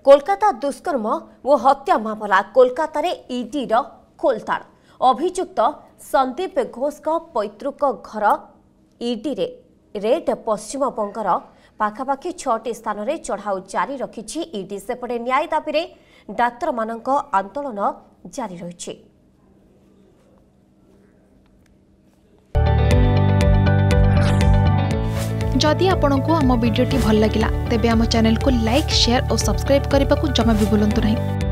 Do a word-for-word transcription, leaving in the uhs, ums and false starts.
कोलकाता दुष्कर्म और हत्या मामला कोलकाता रे ईडी रो खोलताड़। अभियुक्त संदीप घोष का पैतृक घर ईडी रे रेड पश्चिम बंगर पाखापाखि छटी स्थान में चढ़ाऊ जारी रखी ईडी सेपटे न्याय दाबी रे डाक्तर मानक आंदोलन जारी रही। जदि आपंक आम भिडी भल लगा तेब आम चैनल को लाइक शेयर और सब्सक्राइब करने को जमा भी भूलु नहीं।